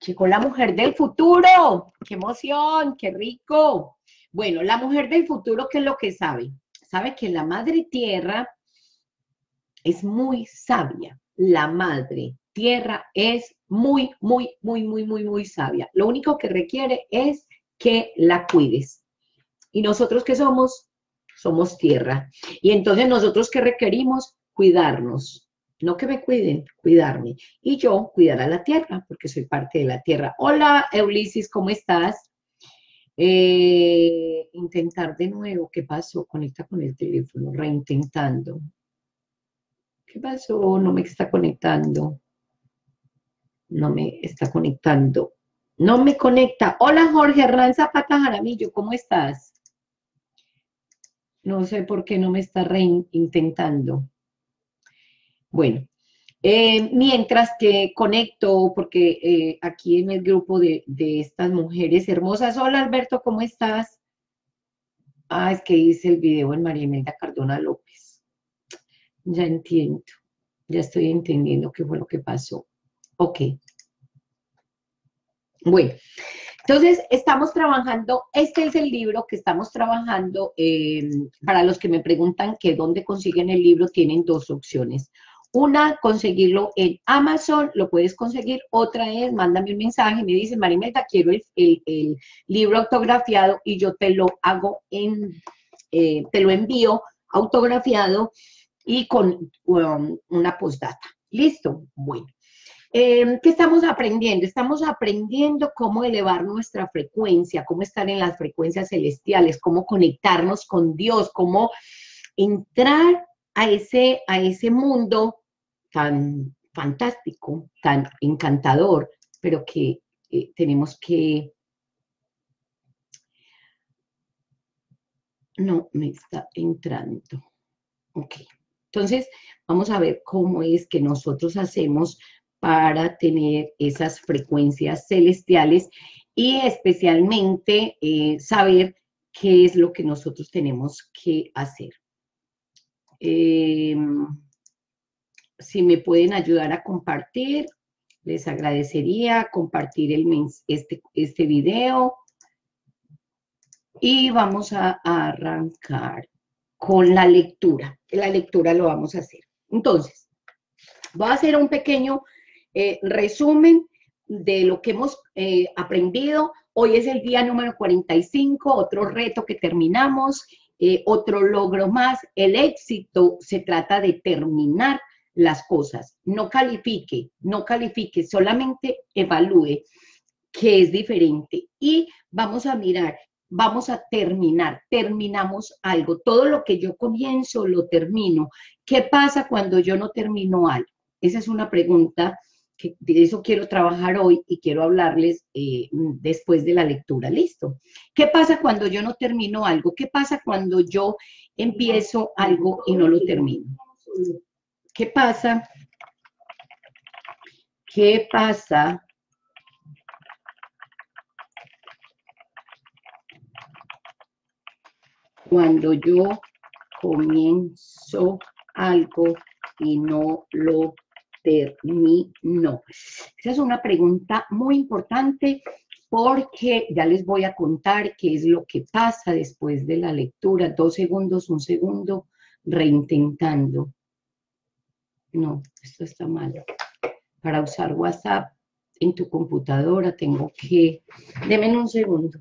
Llegó la mujer del futuro. ¡Qué emoción! ¡Qué rico! Bueno, la mujer del futuro, ¿qué es lo que sabe? Sabe que la madre tierra es muy sabia. La madre tierra es muy sabia. Lo único que requiere es que la cuides. ¿Y nosotros qué somos? Somos tierra. Y entonces nosotros qué requerimos? Cuidarnos. No que me cuiden, cuidarme. Y yo cuidar a la tierra, porque soy parte de la tierra. Hola, Ulises, ¿cómo estás? Intentar de nuevo. ¿Qué pasó? Conecta con el teléfono, reintentando. ¿Qué pasó? No me está conectando. No me está conectando. No me conecta. Hola, Jorge Hernán Zapata Jaramillo, ¿cómo estás? No sé por qué no me está reintentando. Bueno, mientras que conecto, porque aquí en el grupo de estas mujeres hermosas. Hola, Alberto, ¿cómo estás? Ah, es que hice el video en María Imelda Cardona López. Ya entiendo, ya estoy entendiendo qué fue lo que pasó. Ok, bueno, entonces estamos trabajando, este es el libro que estamos trabajando, para los que me preguntan que dónde consiguen el libro, tienen dos opciones. Una, conseguirlo en Amazon, lo puedes conseguir. Otra es, mándame un mensaje, me dice, Marimelda, quiero el libro autografiado y yo te lo hago te lo envío autografiado y con una postdata. ¿Listo? Bueno. ¿Qué estamos aprendiendo? Estamos aprendiendo cómo elevar nuestra frecuencia, cómo estar en las frecuencias celestiales, cómo conectarnos con Dios, cómo entrar a ese mundo tan fantástico, tan encantador, pero que tenemos que... No, me está entrando. Ok. Entonces, vamos a ver cómo es que nosotros hacemos para tener esas frecuencias celestiales y especialmente saber qué es lo que nosotros tenemos que hacer. Si me pueden ayudar a compartir, les agradecería compartir este video y vamos a arrancar con la lectura. La lectura lo vamos a hacer. Entonces, voy a hacer un pequeño resumen de lo que hemos aprendido. Hoy es el día número 45, otro reto que terminamos, otro logro más. El éxito se trata de terminar las cosas. No califique, no califique, solamente evalúe que es diferente. Y vamos a mirar, vamos a terminar, terminamos algo. Todo lo que yo comienzo, lo termino. ¿Qué pasa cuando yo no termino algo? Esa es una pregunta que de eso quiero trabajar hoy y quiero hablarles después de la lectura. ¿Listo? ¿Qué pasa cuando yo no termino algo? ¿Qué pasa cuando yo empiezo algo y no lo termino? ¿Qué pasa? ¿Qué pasa cuando yo comienzo algo y no lo termino? Esa es una pregunta muy importante porque ya les voy a contar qué es lo que pasa después de la lectura. 2 segundos, 1 segundo, reintentando. No, esto está mal. Para usar WhatsApp en tu computadora tengo que... Deme 1 segundo.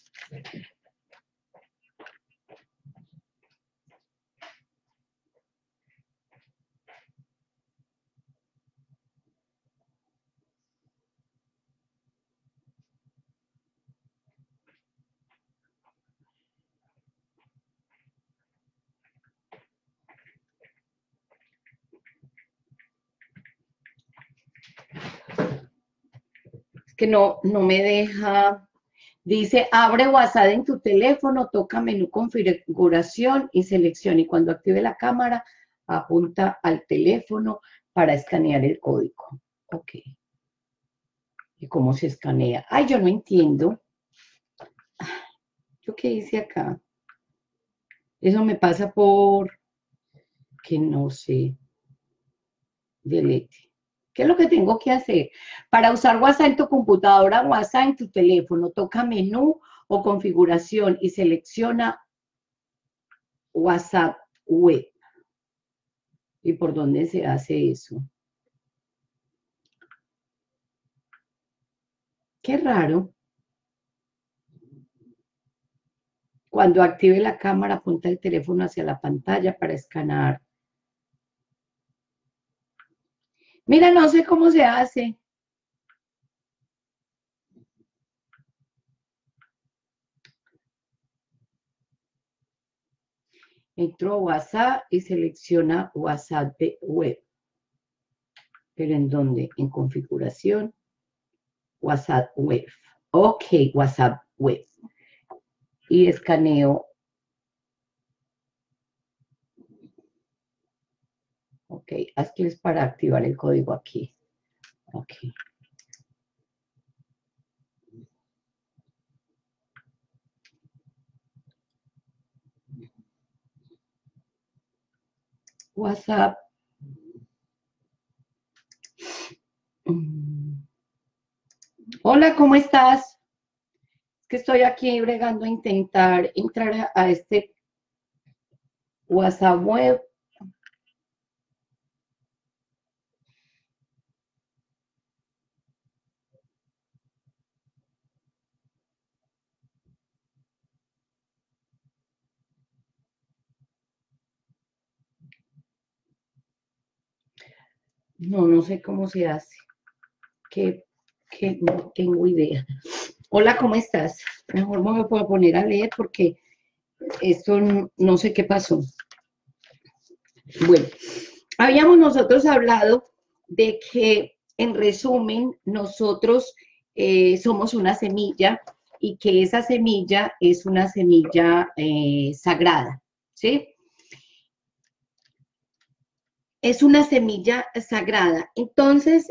Que no me deja, dice, abre WhatsApp en tu teléfono, toca menú configuración y selecciona, y cuando active la cámara, apunta al teléfono para escanear el código. Ok. ¿Y cómo se escanea? Ay, yo no entiendo. ¿Yo qué hice acá? Eso me pasa por que no sé. Delete. ¿Qué es lo que tengo que hacer? Para usar WhatsApp en tu computadora, WhatsApp en tu teléfono, toca menú o configuración y selecciona WhatsApp web. ¿Y por dónde se hace eso? Qué raro. Cuando active la cámara, apunta el teléfono hacia la pantalla para escanear. Mira, no sé cómo se hace. Entro a WhatsApp y selecciona WhatsApp web. ¿Pero en dónde? En configuración, WhatsApp web. Ok, WhatsApp web. Y escaneo. Ok, haz clic para activar el código aquí. Ok. WhatsApp. Hola, ¿cómo estás? Es que estoy aquí bregando a intentar entrar a este WhatsApp web. No, no sé cómo se hace. Que no tengo idea. Hola, ¿cómo estás? Mejor no me puedo poner a leer porque esto no sé qué pasó. Bueno, habíamos nosotros hablado de que, en resumen, nosotros somos una semilla y que esa semilla es una semilla sagrada, ¿sí? Es una semilla sagrada. Entonces,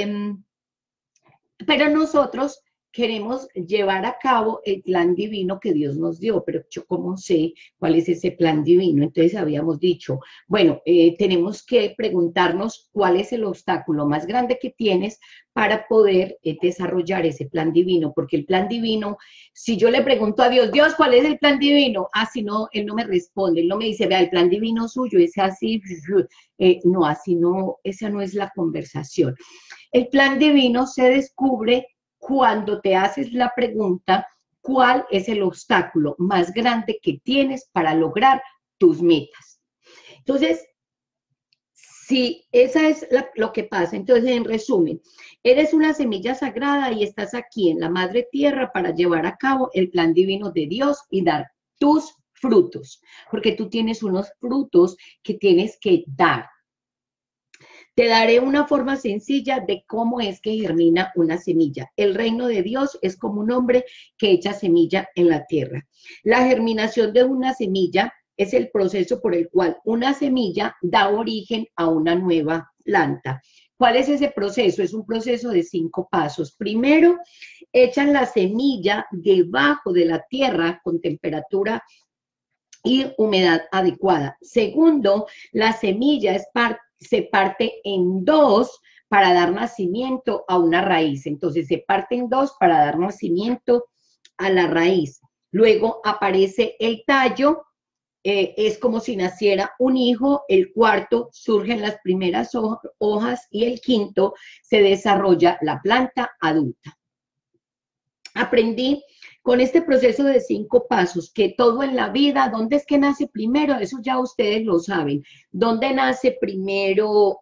pero nosotros queremos llevar a cabo el plan divino que Dios nos dio, pero yo cómo sé cuál es ese plan divino. Entonces habíamos dicho, bueno, tenemos que preguntarnos cuál es el obstáculo más grande que tienes para poder desarrollar ese plan divino, porque el plan divino, si yo le pregunto a Dios, Dios, ¿cuál es el plan divino? Así no, Él no me responde, Él no me dice, vea, el plan divino suyo es así, no, así no, esa no es la conversación. El plan divino se descubre cuando te haces la pregunta, ¿cuál es el obstáculo más grande que tienes para lograr tus metas? Entonces, si esa es lo que pasa, entonces en resumen, eres una semilla sagrada y estás aquí en la madre tierra para llevar a cabo el plan divino de Dios y dar tus frutos, porque tú tienes unos frutos que tienes que dar. Te daré una forma sencilla de cómo es que germina una semilla. El reino de Dios es como un hombre que echa semilla en la tierra. La germinación de una semilla es el proceso por el cual una semilla da origen a una nueva planta. ¿Cuál es ese proceso? Es un proceso de 5 pasos. Primero, echan la semilla debajo de la tierra con temperatura y humedad adecuada. Segundo, la semilla se parte en dos para dar nacimiento a una raíz. Entonces se parte en dos para dar nacimiento a la raíz. Luego aparece el tallo, es como si naciera un hijo. El cuarto, surgen las primeras hojas y el quinto, se desarrolla la planta adulta. Aprendí con este proceso de 5 pasos que todo en la vida, ¿dónde es que nace primero? Eso ya ustedes lo saben. ¿Dónde nace primero?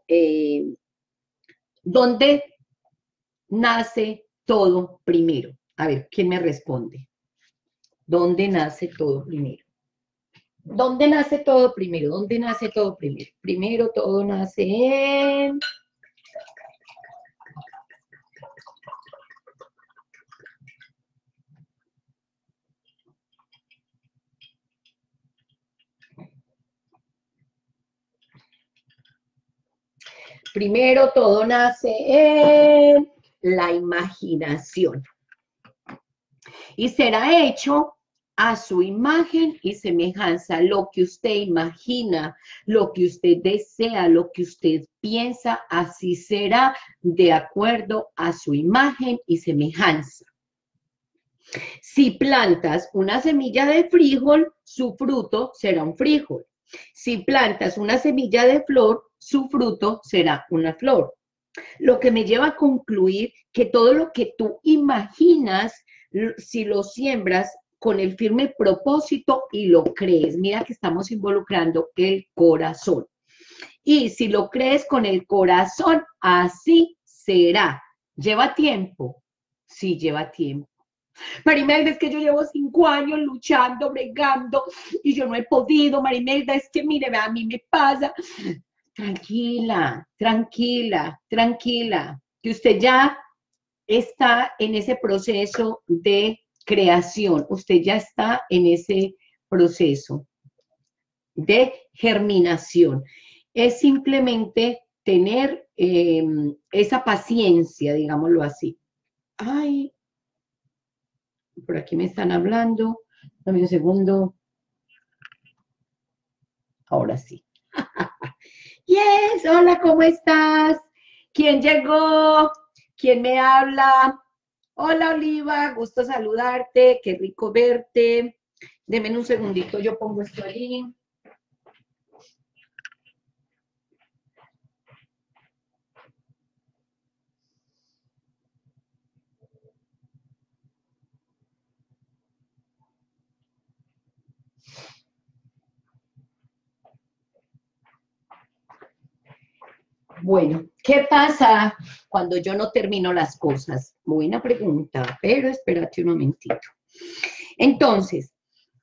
¿Dónde nace todo primero? A ver, ¿quién me responde? ¿Dónde nace todo primero? ¿Dónde nace todo primero? ¿Dónde nace todo primero? Primero todo nace en... Primero todo nace en la imaginación. Y será hecho a su imagen y semejanza. Lo que usted imagina, lo que usted desea, lo que usted piensa, así será de acuerdo a su imagen y semejanza. Si plantas una semilla de frijol, su fruto será un frijol. Si plantas una semilla de flor, su fruto será una flor. Lo que me lleva a concluir que todo lo que tú imaginas, si lo siembras con el firme propósito y lo crees, mira que estamos involucrando el corazón. Y si lo crees con el corazón, así será. ¿Lleva tiempo? Sí, lleva tiempo. Marimelda, es que yo llevo 5 años luchando, bregando, y yo no he podido, Marimelda, es que mire, a mí me pasa. Tranquila, tranquila, tranquila, que usted ya está en ese proceso de creación, usted ya está en ese proceso de germinación. Es simplemente tener esa paciencia, digámoslo así. Ay, por aquí me están hablando. Dame un segundo. Ahora sí. Yes, hola, ¿cómo estás? ¿Quién llegó? ¿Quién me habla? Hola, Oliva, gusto saludarte, qué rico verte. Deme un segundito, yo pongo esto ahí. Bueno, ¿qué pasa cuando yo no termino las cosas? Buena pregunta, pero espérate un momentito. Entonces,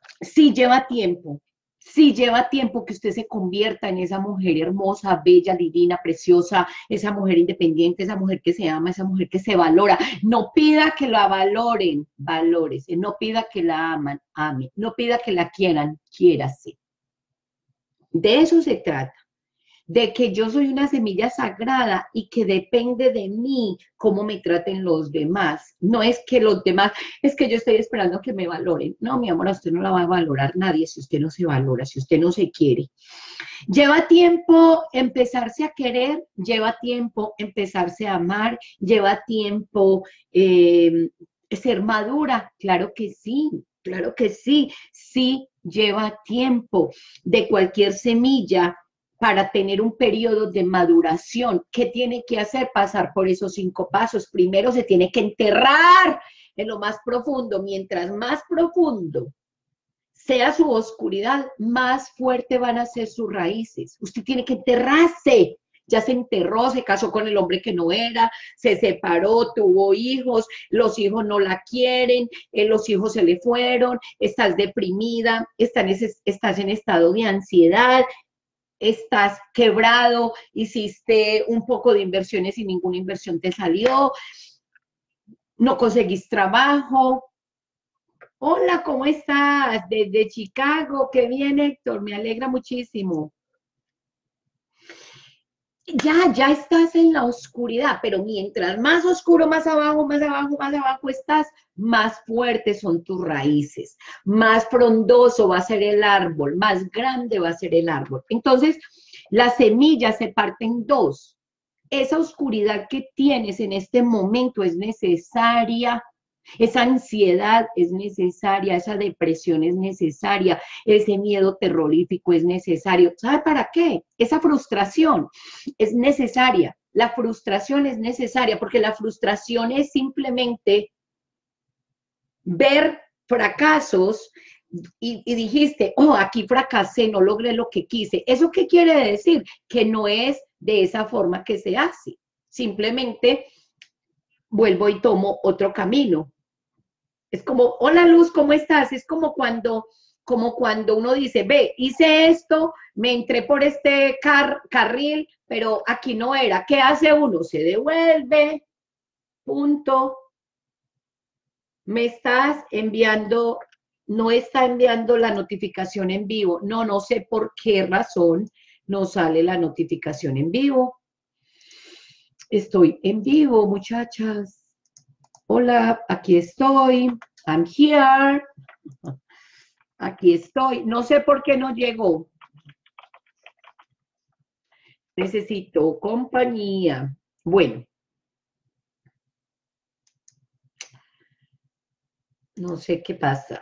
sí lleva tiempo que usted se convierta en esa mujer hermosa, bella, divina, preciosa, esa mujer independiente, esa mujer que se ama, esa mujer que se valora. No pida que la valoren, valórese. No pida que la aman, ame. No pida que la quieran, quiérase. De eso se trata, de que yo soy una semilla sagrada y que depende de mí cómo me traten los demás. No es que los demás, es que yo estoy esperando que me valoren. No, mi amor, a usted no la va a valorar nadie si usted no se valora, si usted no se quiere. Lleva tiempo empezarse a querer, lleva tiempo empezarse a amar, lleva tiempo ser madura. Claro que sí, sí lleva tiempo. De cualquier semilla para tener un periodo de maduración. ¿Qué tiene que hacer? Pasar por esos 5 pasos. Primero se tiene que enterrar en lo más profundo. Mientras más profundo sea su oscuridad, más fuerte van a ser sus raíces. Usted tiene que enterrarse. Ya se enterró, se casó con el hombre que no era, se separó, tuvo hijos, los hijos no la quieren, los hijos se le fueron, estás deprimida, estás en estado de ansiedad, estás quebrado, hiciste un poco de inversiones y ninguna inversión te salió, no conseguís trabajo. Hola, ¿cómo estás? Desde Chicago, qué bien, Héctor, me alegra muchísimo. Ya estás en la oscuridad, pero mientras más oscuro, más abajo, más abajo, más abajo estás, más fuertes son tus raíces, más frondoso va a ser el árbol, más grande va a ser el árbol. Entonces, la semilla se parte en dos. Esa oscuridad que tienes en este momento es necesaria, esa ansiedad es necesaria, esa depresión es necesaria, ese miedo terrorífico es necesario. ¿Sabe para qué? Esa frustración es necesaria. La frustración es necesaria porque la frustración es simplemente ver fracasos y dijiste, oh, aquí fracasé, no logré lo que quise. ¿Eso qué quiere decir? Que no es de esa forma que se hace. Simplemente vuelvo y tomo otro camino. Es como, hola Luz, ¿cómo estás? Es como cuando uno dice, ve, hice esto, me entré por este carril, pero aquí no era. ¿Qué hace uno? Se devuelve, punto. Me estás enviando, no está enviando la notificación en vivo. No, no sé por qué razón no sale la notificación en vivo. Estoy en vivo, muchachas. Hola, aquí estoy. I'm here. Aquí estoy. No sé por qué no llegó. Necesito compañía. Bueno, no sé qué pasa.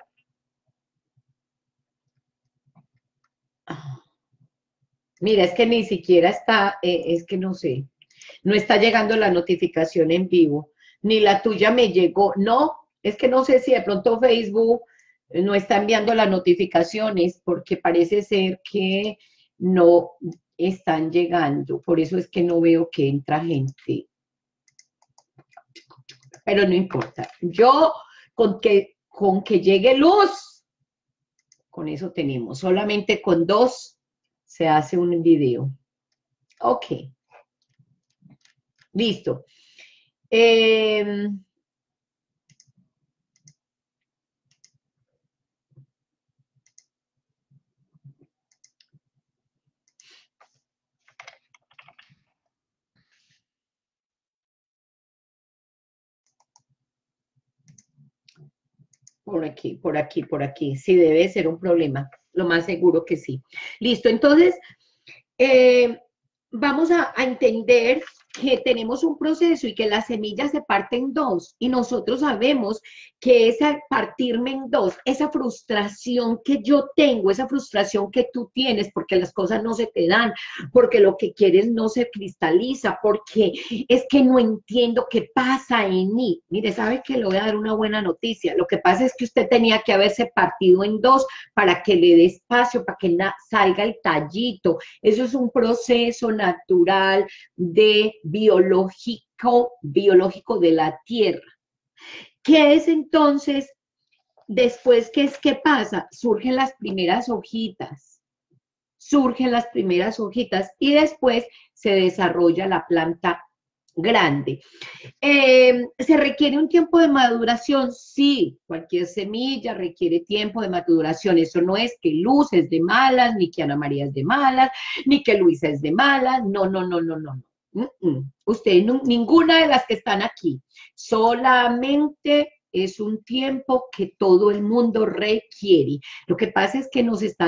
Mira, es que ni siquiera está, es que no sé, no está llegando la notificación en vivo, ni la tuya me llegó. No, es que no sé si de pronto Facebook no está enviando las notificaciones porque parece ser que no están llegando. Por eso es que no veo que entra gente. Pero no importa. Yo con que llegue luz, con eso tenemos. Solamente con 2 se hace un video. Ok, listo. Eh, por aquí, por aquí, por aquí. Sí, debe ser un problema. Lo más seguro que sí. Listo, entonces, eh, vamos a entender que tenemos un proceso y que la semilla se parte en 2 y nosotros sabemos que esa partirme en 2, esa frustración que yo tengo, esa frustración que tú tienes porque las cosas no se te dan, porque lo que quieres no se cristaliza, porque es que no entiendo qué pasa en mí. Mire, sabe que le voy a dar una buena noticia. Lo que pasa es que usted tenía que haberse partido en 2 para que le dé espacio, para que salga el tallito. Eso es un proceso natural de biológico de la tierra. ¿Qué es entonces? Después, ¿qué pasa? Surgen las primeras hojitas y después se desarrolla la planta grande. ¿Se requiere un tiempo de maduración? Sí, cualquier semilla requiere tiempo de maduración. Eso no es que Luz es de malas, ni que Ana María es de malas, ni que Luisa es de malas. No, no, no, no, no. Usted, ninguna de las que están aquí. Solamente es un tiempo que todo el mundo requiere. Lo que pasa es que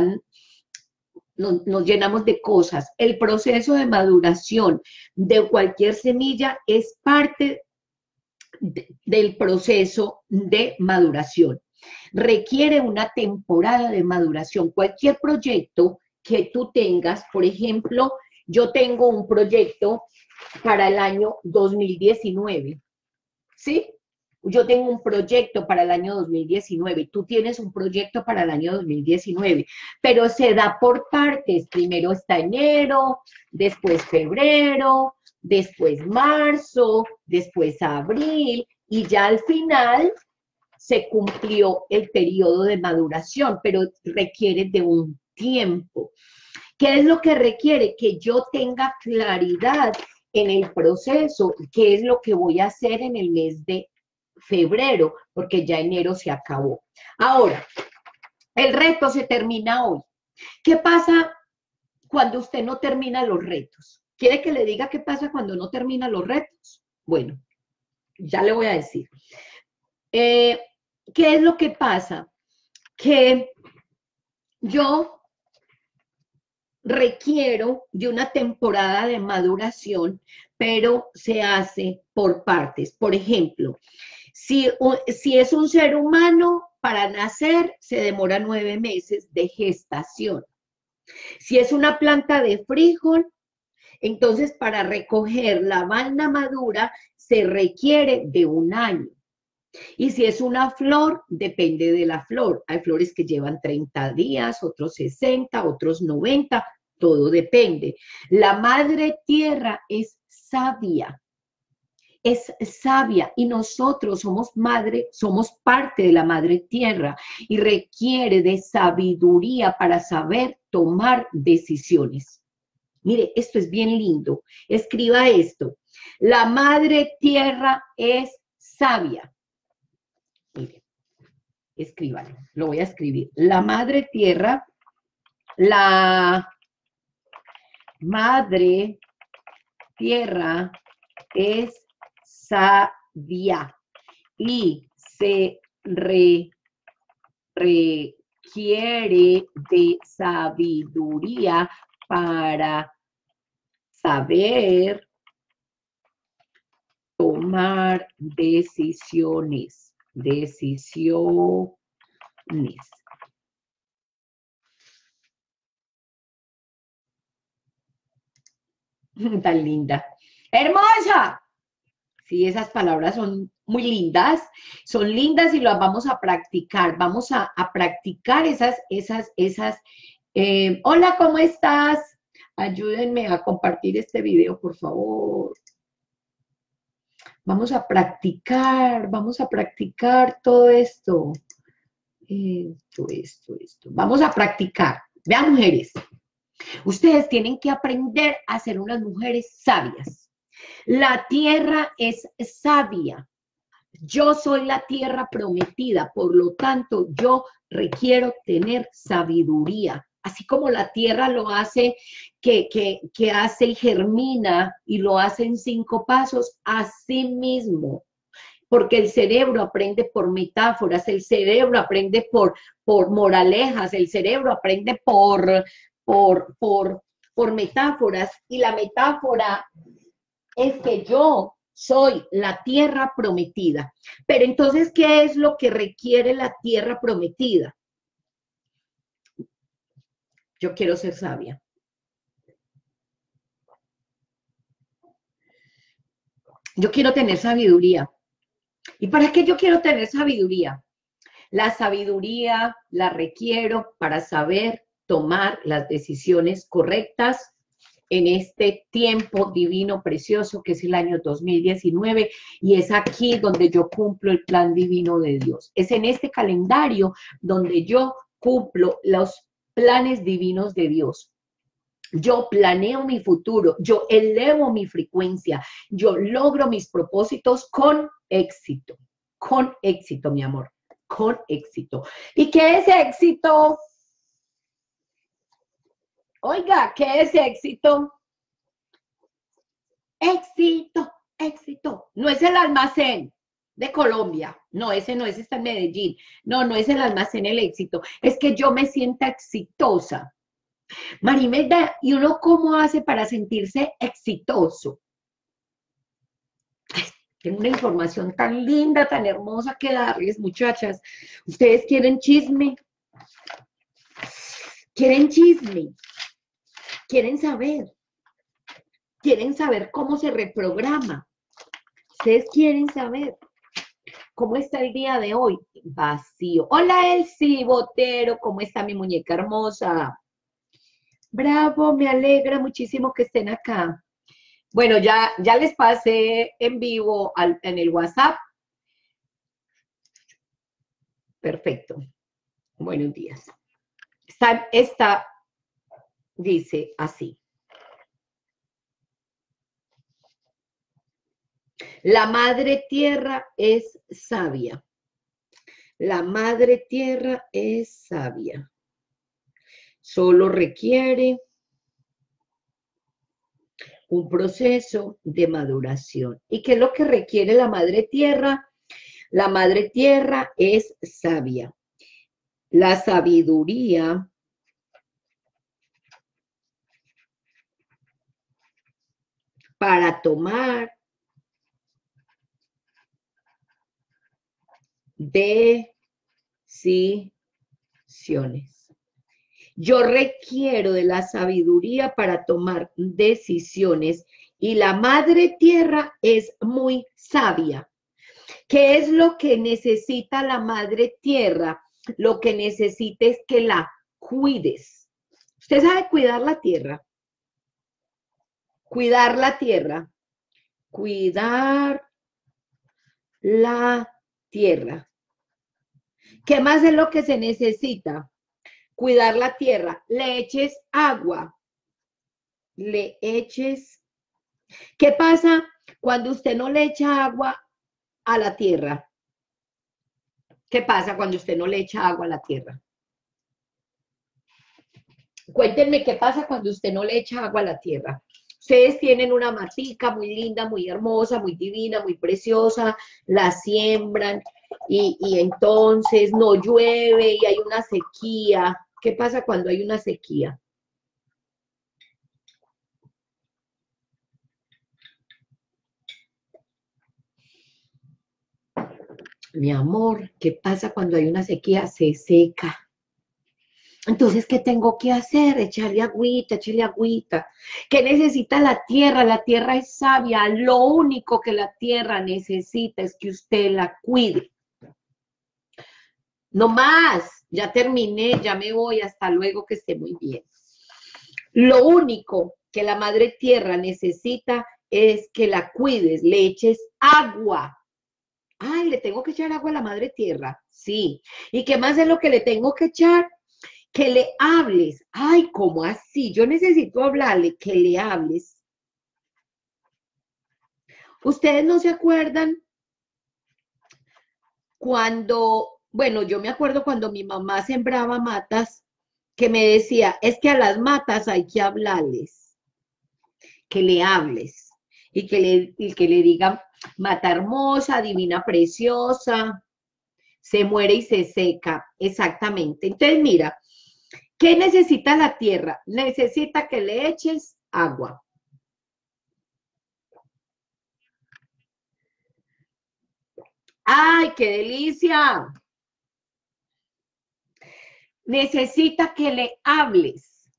nos llenamos de cosas. El proceso de maduración de cualquier semilla es parte del proceso de maduración. Requiere una temporada de maduración. Cualquier proyecto que tú tengas, por ejemplo, yo tengo un proyecto para el año 2019, ¿sí? Yo tengo un proyecto para el año 2019, tú tienes un proyecto para el año 2019, pero se da por partes. Primero está enero, después febrero, después marzo, después abril, y ya al final se cumplió el periodo de maduración, pero requiere de un tiempo. ¿Qué es lo que requiere? Que yo tenga claridad en el proceso, qué es lo que voy a hacer en el mes de febrero, porque ya enero se acabó. Ahora, el reto se termina hoy. ¿Qué pasa cuando usted no termina los retos? ¿Quiere que le diga qué pasa cuando no termina los retos? Bueno, ya le voy a decir. ¿Qué es lo que pasa? Que yo requiero de una temporada de maduración, pero se hace por partes. Por ejemplo, si es un ser humano, para nacer se demora 9 meses de gestación. Si es una planta de frijol, entonces para recoger la vaina madura se requiere de un año. Y si es una flor, depende de la flor. Hay flores que llevan 30 días, otros 60, otros 90, todo depende. La madre tierra es sabia y nosotros somos parte de la madre tierra y requiere de sabiduría para saber tomar decisiones. Mire, esto es bien lindo. Escriba esto. La madre tierra es sabia. Mire, escríbalo. Lo voy a escribir. La madre tierra, la madre tierra es sabia y se requiere requiere de sabiduría para saber tomar decisiones. Tan linda. ¡Hermosa! Sí, esas palabras son lindas y las vamos a practicar. Vamos a practicar hola, ¿cómo estás? Ayúdenme a compartir este video, por favor. Vamos a practicar todo esto. Esto. Vamos a practicar. Vean, mujeres, ustedes tienen que aprender a ser unas mujeres sabias. La tierra es sabia. Yo soy la tierra prometida, por lo tanto, yo requiero tener sabiduría. Así como la tierra lo hace, que hace y germina y lo hace en 5 pasos, así mismo. Porque el cerebro aprende por metáforas, el cerebro aprende por moralejas, el cerebro aprende por metáforas, y la metáfora es que yo soy la tierra prometida. Pero entonces, ¿qué es lo que requiere la tierra prometida? Yo quiero ser sabia. Yo quiero tener sabiduría. ¿Y para qué yo quiero tener sabiduría? La sabiduría la requiero para saber tomar las decisiones correctas en este tiempo divino precioso que es el año 2019, y es aquí donde yo cumplo el plan divino de Dios. Es en este calendario donde yo cumplo los planes divinos de Dios. Yo planeo mi futuro, yo elevo mi frecuencia, yo logro mis propósitos con éxito, mi amor, con éxito. ¿Y qué es éxito? Oiga, ¿qué es éxito? Éxito. No es el almacén de Colombia. No, ese no es, está en Medellín. No es el almacén el éxito. Es que yo me sienta exitosa. Marimelda, ¿y uno cómo hace para sentirse exitoso? Ay, tengo una información tan linda, tan hermosa que darles, muchachas. ¿Ustedes quieren chisme? ¿Quieren chisme? ¿Quieren saber? ¿Quieren saber cómo se reprograma? ¿Ustedes quieren saber cómo está el día de hoy? Vacío. Hola, Elsie Botero, ¿cómo está mi muñeca hermosa? Bravo, me alegra muchísimo que estén acá. Bueno, ya les pasé en vivo en el WhatsApp. Perfecto. Buenos días. Esta dice así. La madre tierra es sabia. La madre tierra es sabia. Solo requiere un proceso de maduración. ¿Y qué es lo que requiere la madre tierra? La madre tierra es sabia. La sabiduría para tomar decisiones. Yo requiero de la sabiduría para tomar decisiones, y la madre tierra es muy sabia. ¿Qué es lo que necesita la madre tierra? Lo que necesita es que la cuides. ¿Usted sabe cuidar la tierra? Cuidar la tierra. Cuidar la tierra. ¿Qué más es lo que se necesita? Cuidar la tierra. Le eches agua. Le eches. ¿Qué pasa cuando usted no le echa agua a la tierra? ¿Qué pasa cuando usted no le echa agua a la tierra? Cuéntenme qué pasa cuando usted no le echa agua a la tierra. Ustedes tienen una matica muy linda, muy hermosa, muy divina, muy preciosa, la siembran, y entonces no llueve y hay una sequía. ¿Qué pasa cuando hay una sequía? Mi amor, ¿qué pasa cuando hay una sequía? Se seca. Entonces, ¿qué tengo que hacer? Echarle agüita, echarle agüita. ¿Qué necesita la tierra? La tierra es sabia. Lo único que la tierra necesita es que usted la cuide. No más, ya terminé, ya me voy, hasta luego, que esté muy bien. Lo único que la madre tierra necesita es que la cuides, le eches agua. Ay, le tengo que echar agua a la madre tierra. Sí. ¿Y qué más es lo que le tengo que echar? Que le hables. Ay, ¿cómo así? Yo necesito hablarle, que le hables. ¿Ustedes no se acuerdan cuando, bueno, yo me acuerdo cuando mi mamá sembraba matas, que me decía, es que a las matas hay que hablarles, que le hables y que le digan, mata hermosa, divina preciosa, se muere y se seca, exactamente. Entonces, mira, ¿qué necesita la tierra? Necesita que le eches agua. ¡Ay, qué delicia! Necesita que le hables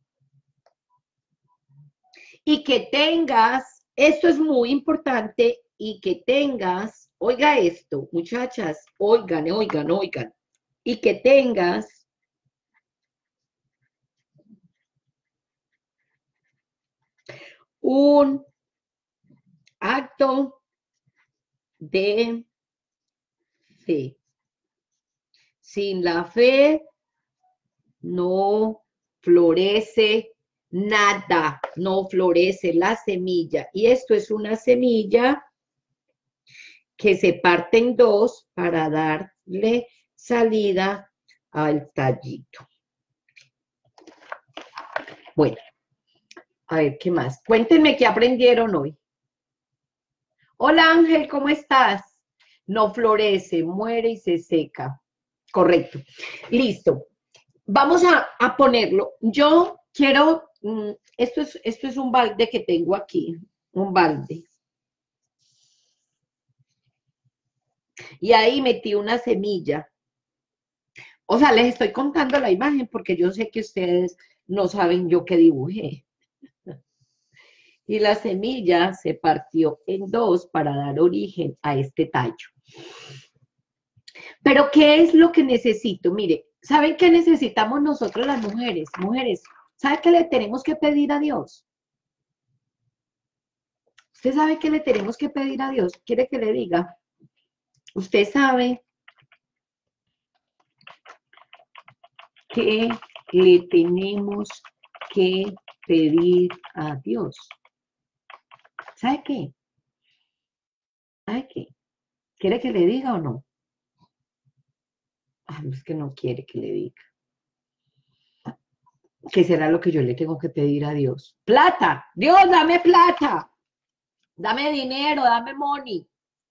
y que tengas, esto es muy importante, y que tengas, oiga esto, muchachas, oigan, oigan, oigan, y que tengas un acto de fe. Sin la fe no florece nada, no florece la semilla. Y esto es una semilla que se parte en dos para darle salida al tallito. Bueno, a ver, ¿qué más? Cuéntenme qué aprendieron hoy. Hola Ángel, ¿cómo estás? No florece, muere y se seca. Correcto. Listo. Vamos a ponerlo. Yo quiero, esto es un balde que tengo aquí, un balde. Y ahí metí una semilla. O sea, les estoy contando la imagen porque yo sé que ustedes no saben yo qué dibujé. Y la semilla se partió en dos para dar origen a este tallo. Pero, ¿qué es lo que necesito? Mire, ¿saben qué necesitamos nosotros las mujeres? Mujeres, ¿sabe qué le tenemos que pedir a Dios? ¿Usted sabe qué le tenemos que pedir a Dios? ¿Quiere que le diga? Usted sabe que le tenemos que pedir a Dios. ¿Sabe qué? ¿Sabe qué? ¿Quiere que le diga o no? Ay, es que no quiere que le diga. ¿Qué será lo que yo le tengo que pedir a Dios? Plata. Dios, dame plata. Dame dinero, dame money.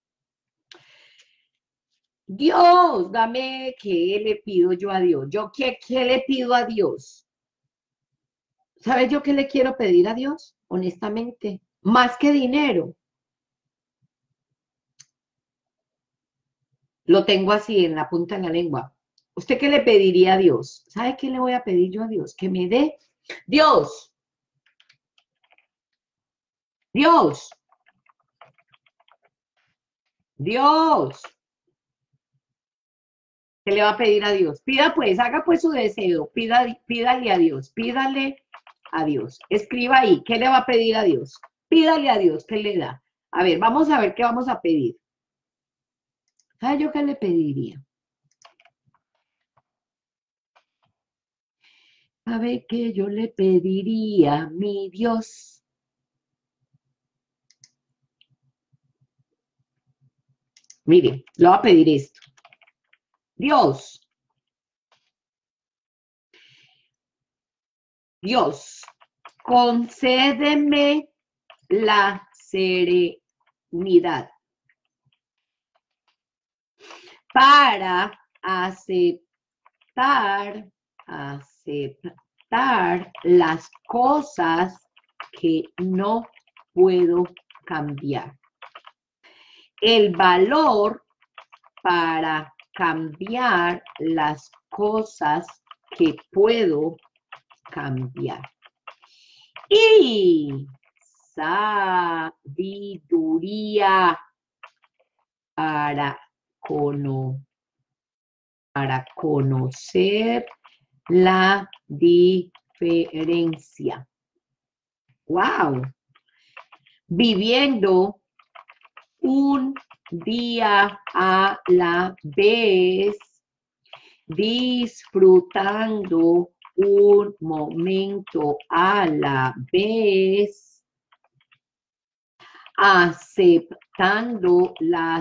Dios, dame, ¿qué le pido yo a Dios? ¿Yo qué le pido a Dios? ¿Sabes yo qué le quiero pedir a Dios? Honestamente, más que dinero. Lo tengo así en la punta de la lengua. ¿Usted qué le pediría a Dios? ¿Sabe qué le voy a pedir yo a Dios? Que me dé. Dios, Dios, Dios. ¿Qué le va a pedir a Dios? Pida pues, haga pues su deseo. Pídale a Dios, pídale a Dios. Escriba ahí, ¿qué le va a pedir a Dios? Pídale a Dios, ¿qué le da? A ver qué vamos a pedir. ¿Sabe yo qué le pediría? ¿Sabe qué yo le pediría, mi Dios? Mire, le voy a pedir esto. Dios, Dios, concédeme la serenidad para aceptar, aceptar las cosas que no puedo cambiar. El valor para cambiar las cosas que puedo cambiar. Y sabiduría para conocer la diferencia. ¡Wow! Viviendo un día a la vez, disfrutando un momento a la vez, aceptando las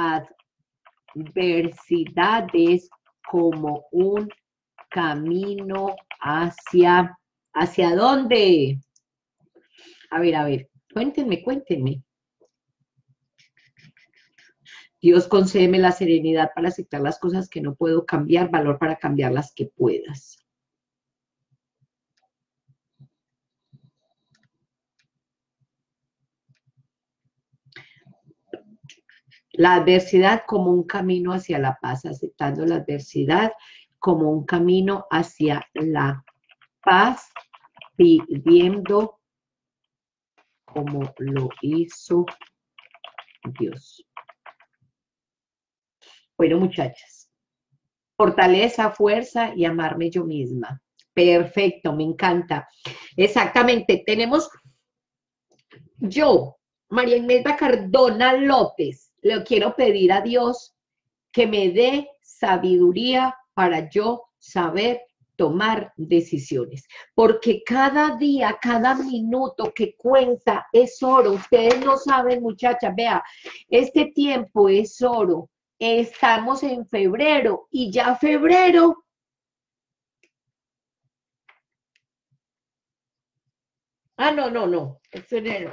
adversidades como un camino ¿hacia dónde? A ver, cuéntenme. Dios, concédeme la serenidad para aceptar las cosas que no puedo cambiar, valor para cambiar las que puedas. La adversidad como un camino hacia la paz, aceptando la adversidad como un camino hacia la paz, pidiendo como lo hizo Dios. Bueno, muchachas, fortaleza, fuerza y amarme yo misma. Perfecto, me encanta. Exactamente, tenemos yo, María Inés Cardona López, le quiero pedir a Dios que me dé sabiduría para yo saber tomar decisiones, porque cada día, cada minuto que cuenta es oro. Ustedes no saben, muchachas, vea, este tiempo es oro. Estamos en febrero y ya febrero. Ah, no, es enero.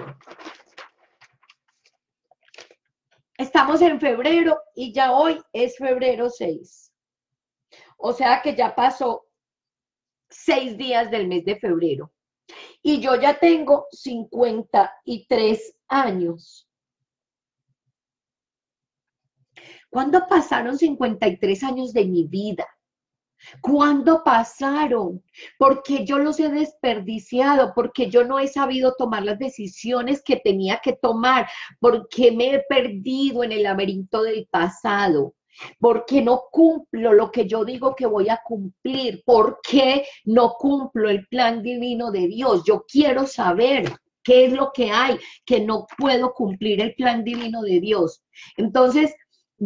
Estamos en febrero y ya hoy es febrero 6. O sea que ya pasó 6 días del mes de febrero. Y yo ya tengo 53 años. ¿Cuándo pasaron 53 años de mi vida? ¿Cuándo pasaron? Porque yo los he desperdiciado, porque yo no he sabido tomar las decisiones que tenía que tomar, porque me he perdido en el laberinto del pasado, porque no cumplo lo que yo digo que voy a cumplir, porque no cumplo el plan divino de Dios. Yo quiero saber qué es lo que hay, que no puedo cumplir el plan divino de Dios. Entonces,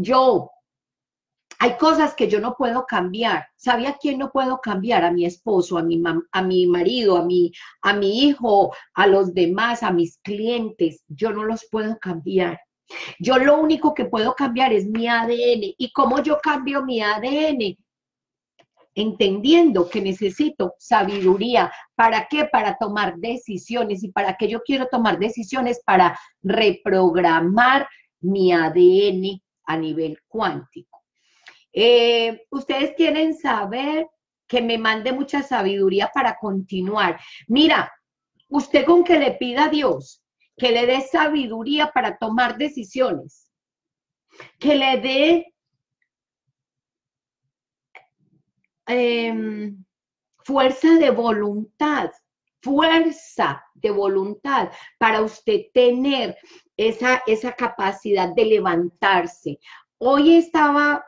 hay cosas que yo no puedo cambiar. ¿Sabe a quién no puedo cambiar? A mi esposo, a mi marido, a mi hijo, a los demás, a mis clientes. Yo no los puedo cambiar. Yo lo único que puedo cambiar es mi ADN. ¿Y cómo yo cambio mi ADN? Entendiendo que necesito sabiduría. ¿Para qué? Para tomar decisiones. ¿Y para qué yo quiero tomar decisiones? Para reprogramar mi ADN a nivel cuántico. Ustedes quieren saber que me mande mucha sabiduría para continuar. Mira, usted con que le pida a Dios que le dé sabiduría para tomar decisiones, que le dé fuerza de voluntad para usted tener esa capacidad de levantarse. Hoy estaba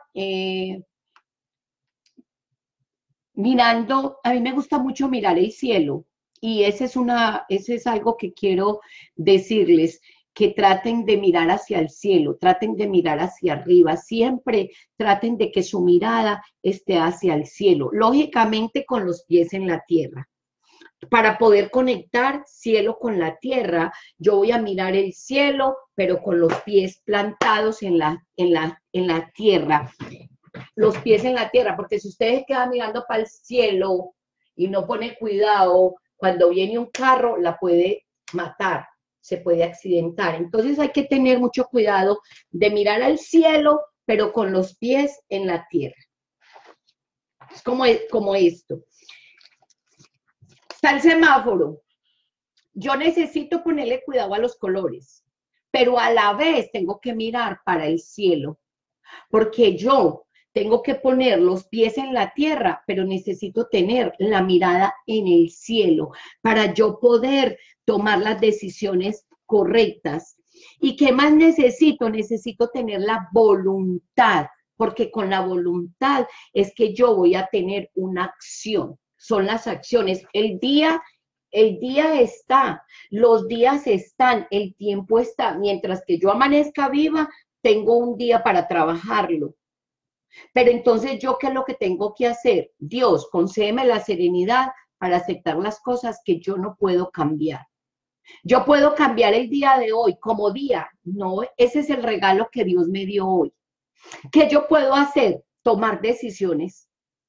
mirando, a mí me gusta mucho mirar el cielo y ese es algo que quiero decirles, que traten de mirar hacia el cielo, traten de mirar hacia arriba, siempre traten de que su mirada esté hacia el cielo, lógicamente con los pies en la tierra. Para poder conectar cielo con la tierra, yo voy a mirar el cielo, pero con los pies plantados en la tierra. Los pies en la tierra, porque si ustedes quedan mirando para el cielo y no ponen cuidado, cuando viene un carro la puede matar, se puede accidentar. Entonces hay que tener mucho cuidado de mirar al cielo, pero con los pies en la tierra. Es como esto. Está el semáforo. Yo necesito ponerle cuidado a los colores, pero a la vez tengo que mirar para el cielo, porque yo tengo que poner los pies en la tierra, pero necesito tener la mirada en el cielo para yo poder tomar las decisiones correctas. ¿Y qué más necesito? Necesito tener la voluntad, porque con la voluntad es que yo voy a tener una acción. Son las acciones. El día está, los días están, el tiempo está. Mientras que yo amanezca viva, tengo un día para trabajarlo. Pero entonces, ¿yo qué es lo que tengo que hacer? Dios, concédeme la serenidad para aceptar las cosas que yo no puedo cambiar. Yo puedo cambiar el día de hoy como día. No, ese es el regalo que Dios me dio hoy. ¿Qué yo puedo hacer? Tomar decisiones.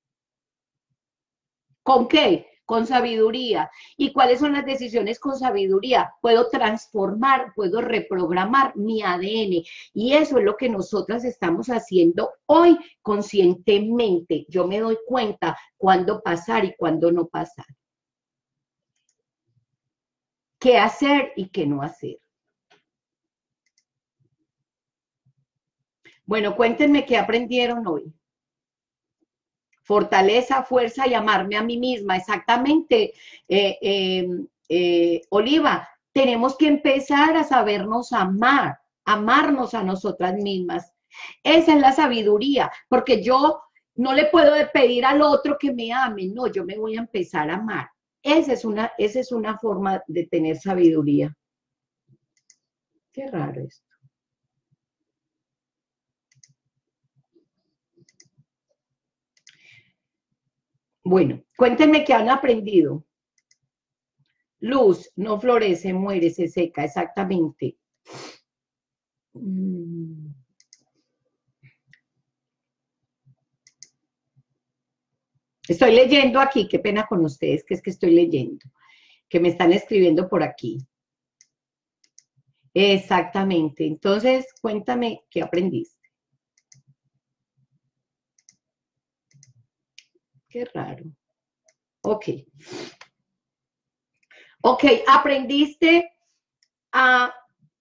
¿Con qué? Con sabiduría. ¿Y cuáles son las decisiones con sabiduría? Puedo transformar, puedo reprogramar mi ADN. Y eso es lo que nosotras estamos haciendo hoy conscientemente. Yo me doy cuenta cuándo pasar y cuándo no pasar. ¿Qué hacer y qué no hacer? Bueno, cuéntenme qué aprendieron hoy. Fortaleza, fuerza y amarme a mí misma, exactamente. Oliva, tenemos que empezar a sabernos amar, amarnos a nosotras mismas. Esa es la sabiduría, porque yo no le puedo pedir al otro que me ame, no, yo me voy a empezar a amar. Esa es una forma de tener sabiduría. Qué raro esto. Bueno, cuéntenme qué han aprendido. Luz, no florece, muere, se seca, exactamente. Estoy leyendo aquí, qué pena con ustedes, que es que estoy leyendo, que me están escribiendo por aquí. Exactamente, entonces cuéntame qué aprendiste. Qué raro. Ok. Ok, aprendiste a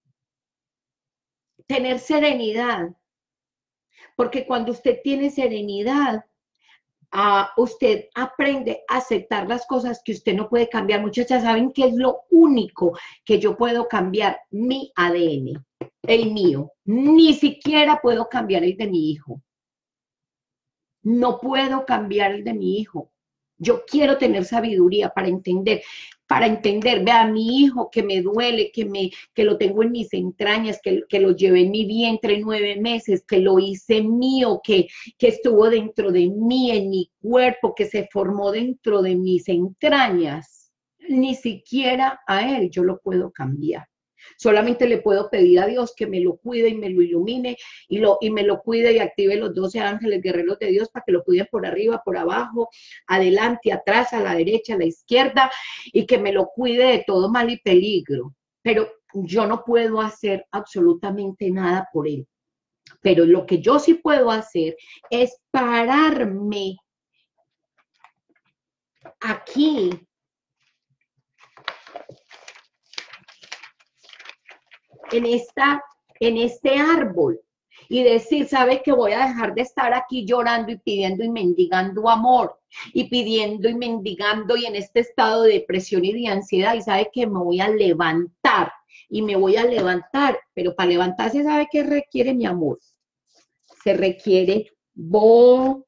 tener serenidad, porque cuando usted tiene serenidad, usted aprende a aceptar las cosas que usted no puede cambiar. Muchachas, ¿saben qué es lo único que yo puedo cambiar? Mi ADN, el mío. Ni siquiera puedo cambiar el de mi hijo. No puedo cambiar el de mi hijo. Yo quiero tener sabiduría para entender, vea, a mi hijo que me duele, que lo tengo en mis entrañas, que lo llevé en mi vientre 9 meses, que lo hice mío, que estuvo dentro de mí, en mi cuerpo, que se formó dentro de mis entrañas. Ni siquiera a él yo lo puedo cambiar. Solamente le puedo pedir a Dios que me lo cuide y me lo ilumine y me lo cuide y active los 12 ángeles guerreros de Dios para que lo cuiden por arriba, por abajo, adelante, atrás, a la derecha, a la izquierda y que me lo cuide de todo mal y peligro. Pero yo no puedo hacer absolutamente nada por él. Pero lo que yo sí puedo hacer es pararme aquí en este árbol y decir, ¿sabe que voy a dejar de estar aquí llorando y pidiendo y mendigando amor y pidiendo y mendigando y en este estado de depresión y de ansiedad y sabe que me voy a levantar y me voy a levantar, pero para levantarse, ¿sabe qué requiere mi amor? Se requiere voluntad.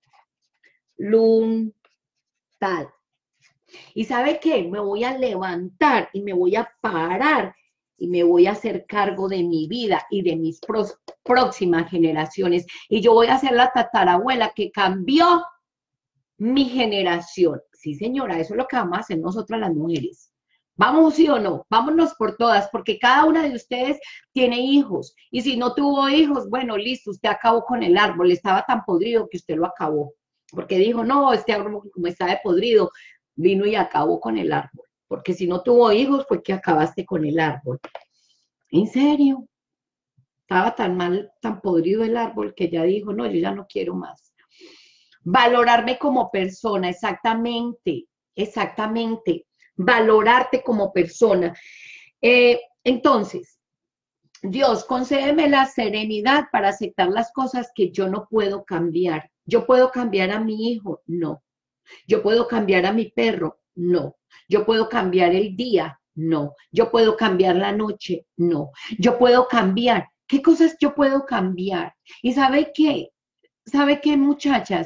¿Y sabe qué? Me voy a levantar y me voy a parar y me voy a hacer cargo de mi vida y de mis próximas generaciones. Y yo voy a ser la tatarabuela que cambió mi generación. Sí, señora, eso es lo que vamos a hacer nosotras las mujeres. ¿Vamos sí o no? Vámonos por todas, porque cada una de ustedes tiene hijos. Y si no tuvo hijos, bueno, listo, usted acabó con el árbol. Estaba tan podrido que usted lo acabó. Porque dijo, no, este árbol como está de podrido, vino y acabó con el árbol. Porque si no tuvo hijos, fue que acabaste con el árbol. ¿En serio? Estaba tan mal, tan podrido el árbol que ella dijo, no, yo ya no quiero más. Valorarme como persona, exactamente, exactamente. Valorarte como persona. Entonces, Dios, concédeme la serenidad para aceptar las cosas que yo no puedo cambiar. ¿Yo puedo cambiar a mi hijo? No. ¿Yo puedo cambiar a mi perro? No. ¿Yo puedo cambiar el día? No. ¿Yo puedo cambiar la noche? No. ¿Yo puedo cambiar? ¿Qué cosas yo puedo cambiar? ¿Y sabe qué? ¿Sabe qué, muchachas?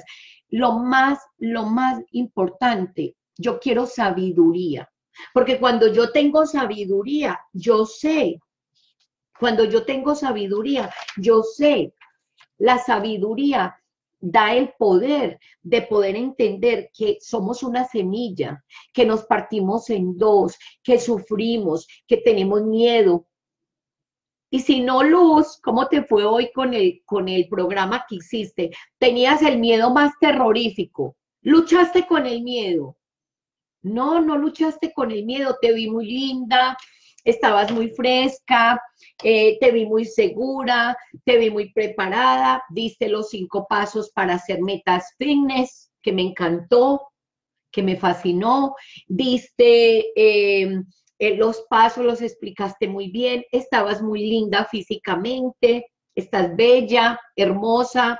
Lo más importante, yo quiero sabiduría. Porque cuando yo tengo sabiduría, yo sé. Cuando yo tengo sabiduría, yo sé. La sabiduría da el poder de poder entender que somos una semilla, que nos partimos en dos, que sufrimos, que tenemos miedo. Y si no, Luz, ¿cómo te fue hoy con el programa que hiciste? Tenías el miedo más terrorífico. ¿Luchaste con el miedo? No, no luchaste con el miedo. Te vi muy linda, estabas muy fresca, te vi muy segura, te vi muy preparada, diste los 5 pasos para hacer metas fitness, que me encantó, que me fascinó, diste los pasos, los explicaste muy bien, estabas muy linda físicamente, estás bella, hermosa.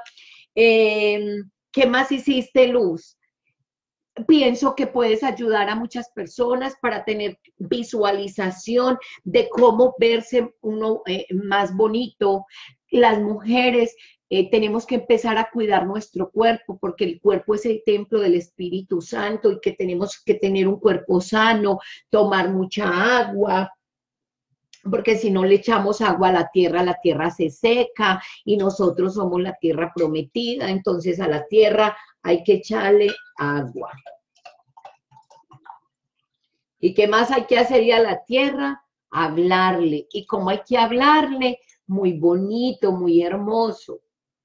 ¿Qué más hiciste, Luz? Pienso que puedes ayudar a muchas personas para tener visualización de cómo verse uno más bonito. Las mujeres tenemos que empezar a cuidar nuestro cuerpo porque el cuerpo es el templo del Espíritu Santo y que tenemos que tener un cuerpo sano, tomar mucha agua, porque si no le echamos agua a la tierra se seca y nosotros somos la tierra prometida, entonces a la tierra hay que echarle agua. ¿Y qué más hay que hacer a la tierra? Hablarle. ¿Y cómo hay que hablarle? Muy bonito, muy hermoso.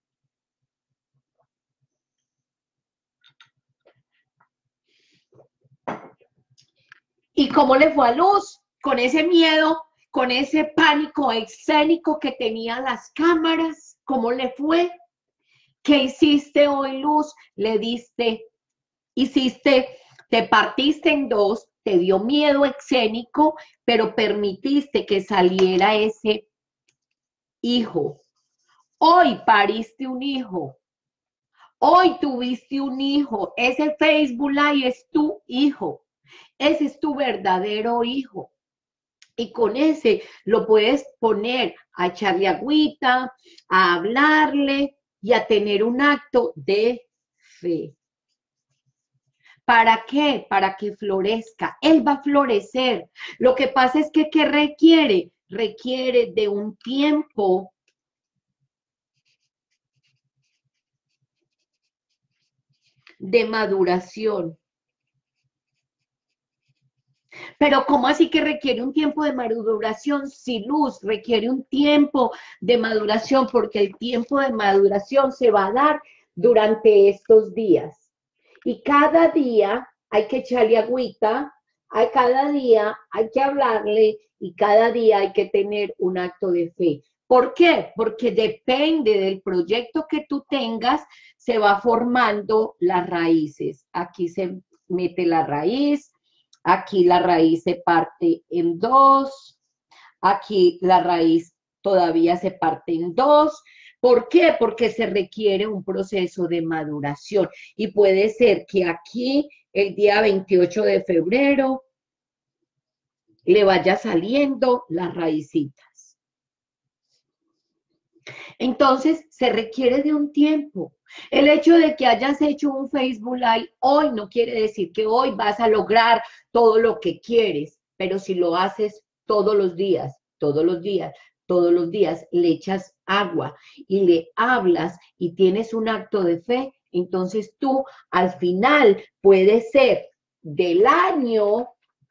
¿Y cómo le fue a Luz? Con ese miedo, con ese pánico escénico que tenían las cámaras. ¿Cómo le fue? ¿Qué hiciste hoy, Luz? Le diste, hiciste, te partiste en dos, te dio miedo escénico, pero permitiste que saliera ese hijo. Hoy pariste un hijo. Hoy tuviste un hijo. Ese Facebook Live es tu hijo. Ese es tu verdadero hijo. Y con ese lo puedes poner a echarle agüita, a hablarle y a tener un acto de fe. ¿Para qué? Para que florezca. Él va a florecer. Lo que pasa es que, ¿qué requiere? Requiere de un tiempo de maduración. Pero ¿cómo así que requiere un tiempo de maduración? Si Luz requiere un tiempo de maduración, porque el tiempo de maduración se va a dar durante estos días. Y cada día hay que echarle agüita, cada día hay que hablarle y cada día hay que tener un acto de fe. ¿Por qué? Porque depende del proyecto que tú tengas, se va formando las raíces. Aquí se mete la raíz, aquí la raíz se parte en dos, aquí la raíz todavía se parte en dos. ¿Por qué? Porque se requiere un proceso de maduración y puede ser que aquí el día 28 de febrero le vaya saliendo las raícitas. Entonces, se requiere de un tiempo. El hecho de que hayas hecho un Facebook Live hoy no quiere decir que hoy vas a lograr todo lo que quieres, pero si lo haces todos los días, todos los días, todos los días, le echas agua y le hablas y tienes un acto de fe, entonces tú al final puedes ser del año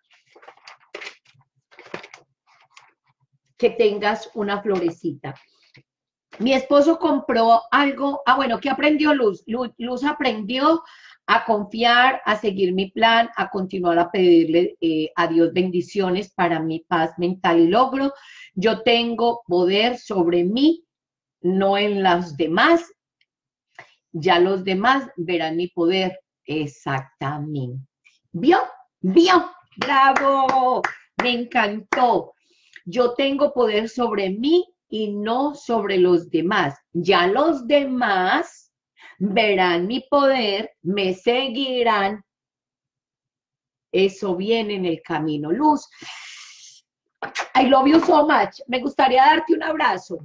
que tengas una florecita. Mi esposo compró algo, bueno, ¿qué aprendió Luz? Luz aprendió a confiar, a seguir mi plan, a continuar a pedirle a Dios bendiciones para mi paz mental y logro. Yo tengo poder sobre mí, no en los demás. Ya los demás verán mi poder. Exactamente. ¿Vio? ¿Vio? ¡Bravo! Me encantó. Yo tengo poder sobre mí y no sobre los demás. Ya los demás verán mi poder, me seguirán. Eso viene en el camino. Luz, I love you so much. Me gustaría darte un abrazo.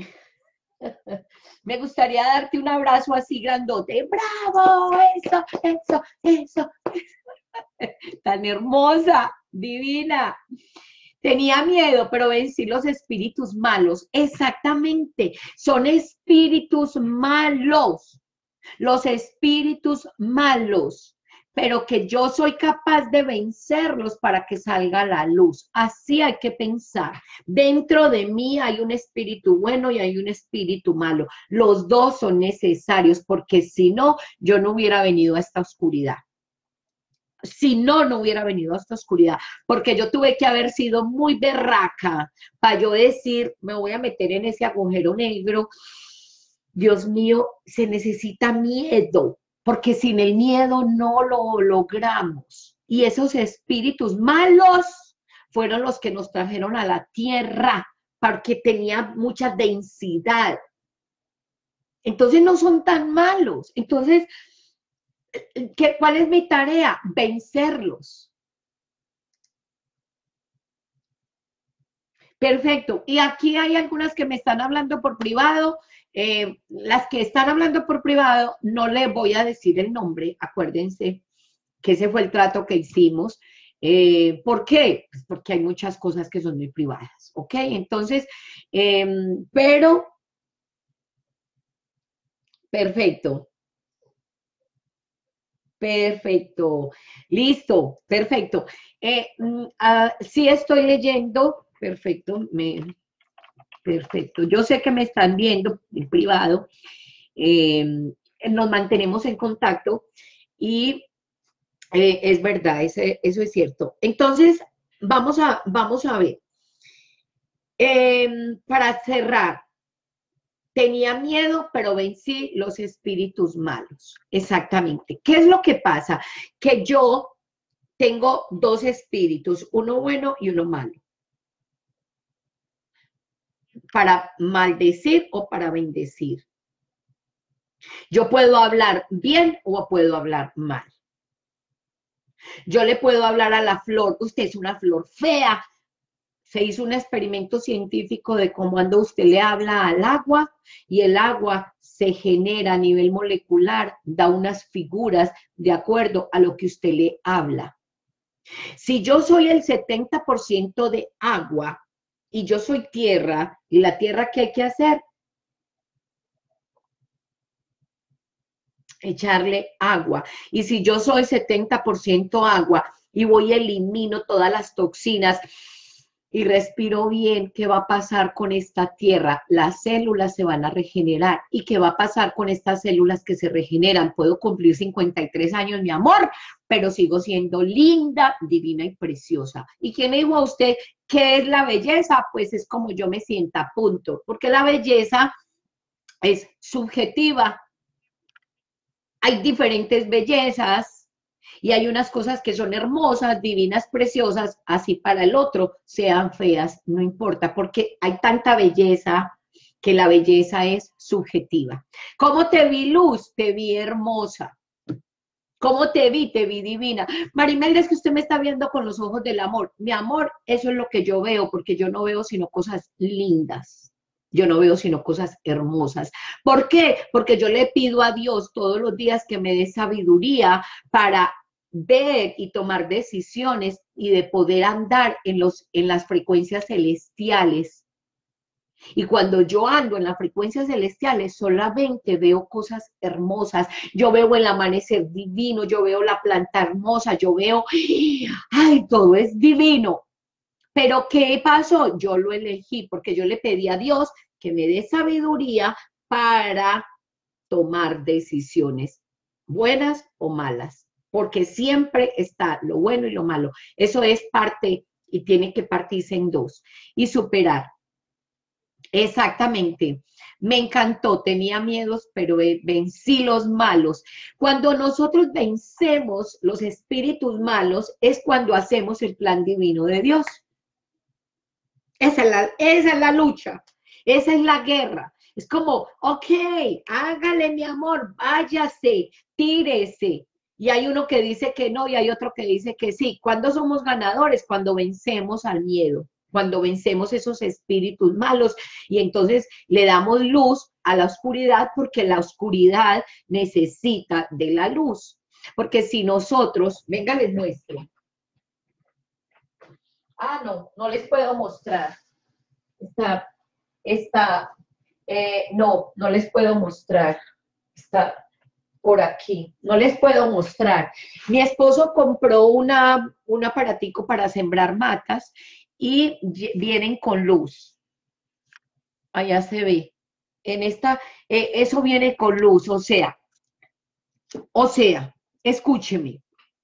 Me gustaría darte un abrazo así grandote. ¡Bravo! Eso, eso, eso. Tan hermosa, divina. Tenía miedo, pero vencí los espíritus malos. Exactamente, son espíritus malos. Los espíritus malos, pero que yo soy capaz de vencerlos para que salga la luz. Así hay que pensar. Dentro de mí hay un espíritu bueno y hay un espíritu malo. Los dos son necesarios porque si no, yo no hubiera venido a esta oscuridad. Si no, no hubiera venido a esta oscuridad, porque yo tuve que haber sido muy berraca para yo decir, me voy a meter en ese agujero negro. Dios mío, se necesita miedo, porque sin el miedo no lo logramos. Y esos espíritus malos fueron los que nos trajeron a la tierra, porque tenía mucha densidad. Entonces no son tan malos. Entonces, ¿cuál es mi tarea? Vencerlos. Perfecto. Y aquí hay algunas que me están hablando por privado. Las que están hablando por privado, no les voy a decir el nombre, acuérdense que ese fue el trato que hicimos. ¿Por qué? Pues porque hay muchas cosas que son muy privadas, ¿ok? Entonces, pero, perfecto. Perfecto, listo, perfecto. Sí estoy leyendo, perfecto, perfecto. Yo sé que me están viendo en privado, eh, nos mantenemos en contacto y es verdad, eso es cierto. Entonces, vamos a ver. Para cerrar, tenía miedo, pero vencí los espíritus malos. Exactamente. ¿Qué es lo que pasa? Que yo tengo dos espíritus, uno bueno y uno malo, para maldecir o para bendecir. Yo puedo hablar bien o puedo hablar mal. Yo le puedo hablar a la flor, usted es una flor fea. Se hizo un experimento científico de cómo cuando usted le habla al agua y el agua se genera a nivel molecular, da unas figuras de acuerdo a lo que usted le habla. Si yo soy el 70% de agua y yo soy tierra, ¿y la tierra qué hay que hacer? Echarle agua. Y si yo soy 70% agua y voy y elimino todas las toxinas y respiro bien, ¿qué va a pasar con esta tierra? Las células se van a regenerar. ¿Y qué va a pasar con estas células que se regeneran? Puedo cumplir 53 años, mi amor, pero sigo siendo linda, divina y preciosa. ¿Y quién le dijo a usted qué es la belleza? Pues es como yo me sienta, punto. Porque la belleza es subjetiva. Hay diferentes bellezas y hay unas cosas que son hermosas, divinas, preciosas, así para el otro sean feas, no importa, porque hay tanta belleza que la belleza es subjetiva. ¿Cómo te vi, Luz? Te vi hermosa. ¿Cómo te vi? Te vi divina. Marimelda, es que usted me está viendo con los ojos del amor. Mi amor, eso es lo que yo veo, porque yo no veo sino cosas lindas. Yo no veo sino cosas hermosas. ¿Por qué? Porque yo le pido a Dios todos los días que me dé sabiduría para ver y tomar decisiones y de poder andar en las frecuencias celestiales. Y cuando yo ando en las frecuencias celestiales, solamente veo cosas hermosas. Yo veo el amanecer divino, yo veo la planta hermosa, yo veo, ay, todo es divino. Pero ¿qué pasó? Yo lo elegí porque yo le pedí a Dios que me dé sabiduría para tomar decisiones. buenas o malas, porque siempre está lo bueno y lo malo. Eso es parte y tiene que partirse en dos y superar. Exactamente. Me encantó, tenía miedos, pero vencí los malos. Cuando nosotros vencemos los espíritus malos es cuando hacemos el plan divino de Dios. Esa es la lucha, esa es la guerra. Es como, ok, hágale mi amor, váyase, tírese. Y hay uno que dice que no y hay otro que dice que sí. ¿Cuándo somos ganadores? Cuando vencemos al miedo, cuando vencemos esos espíritus malos y entonces le damos luz a la oscuridad porque la oscuridad necesita de la luz. Porque si nosotros, venga, les muestro. Ah, no, no les puedo mostrar. Está, no, no les puedo mostrar. Está por aquí. No les puedo mostrar. Mi esposo compró un aparatico para sembrar matas y vienen con luz. Allá se ve. En esta, eso viene con luz, o sea, escúcheme.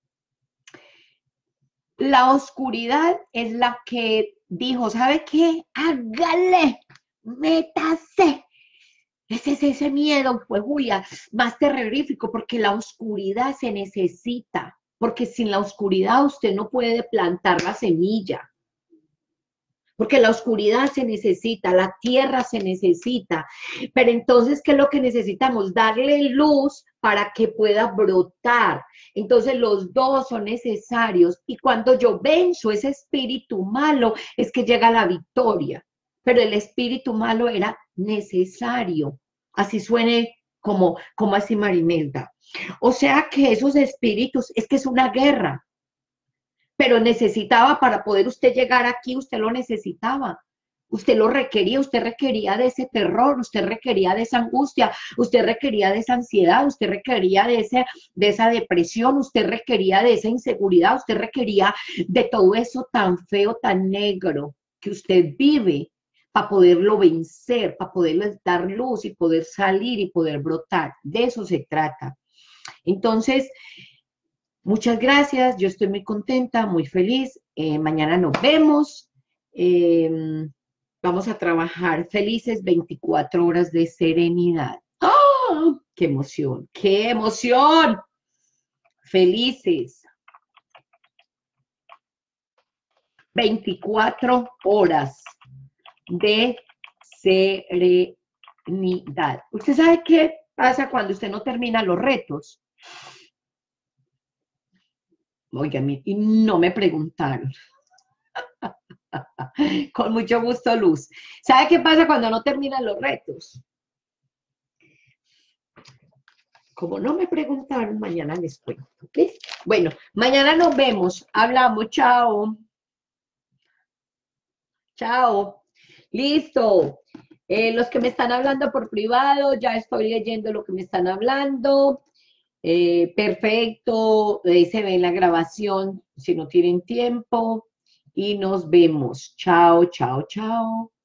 La oscuridad es la que dijo, ¿sabe qué? Hágale, métase. Ese es ese miedo, pues, Julia, más terrorífico, porque la oscuridad se necesita, porque sin la oscuridad usted no puede plantar la semilla, porque la oscuridad se necesita, la tierra se necesita, pero entonces, ¿qué es lo que necesitamos? Darle luz para que pueda brotar. Entonces, los dos son necesarios, y cuando yo venzo ese espíritu malo, es que llega la victoria, pero el espíritu malo era necesario. Así suene como así Marimelda. O sea que esos espíritus, es que es una guerra, pero necesitaba para poder usted llegar aquí, usted lo necesitaba. Usted lo requería, usted requería de ese terror, usted requería de esa angustia, usted requería de esa ansiedad, usted requería de esa depresión, usted requería de esa inseguridad, usted requería de todo eso tan feo, tan negro que usted vive para poderlo vencer, para poderles dar luz y poder salir y poder brotar. De eso se trata. Entonces, muchas gracias, yo estoy muy contenta, muy feliz. Mañana nos vemos. Eh, vamos a trabajar felices 24 horas de serenidad. ¡Oh! ¡Qué emoción! ¡Qué emoción! Felices 24 horas de serenidad. ¿Usted sabe qué pasa cuando usted no termina los retos? Oigan, y no me preguntaron. Con mucho gusto, Luz. ¿Sabe qué pasa cuando no terminan los retos? Como no me preguntaron, mañana les cuento. ¿Okay? Bueno, mañana nos vemos. Hablamos. Chao. Chao. Listo. Los que me están hablando por privado, ya estoy leyendo lo que me están hablando. Perfecto. Se ve en la grabación si no tienen tiempo. Y nos vemos. Chao, chao, chao.